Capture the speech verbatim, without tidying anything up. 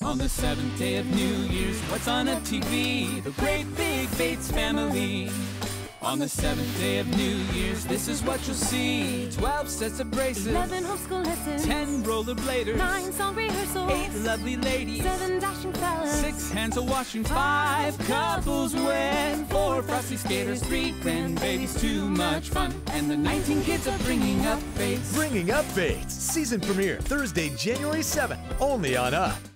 On the seventh day of New Year's, what's on a T V? The Great Big Bates Family. On the seventh day of New Year's, this is what you'll see. Twelve sets of braces, eleven homeschool lessons, ten rollerbladers, nine song rehearsals, eight lovely ladies, seven dashing fellas, six hands a washing, five couples wed, four frosty skaters, three grandbabies, too much fun, and the nineteen kids are bringing up Bates. Bringing Up Bates, season premiere Thursday, January seventh, only on Up.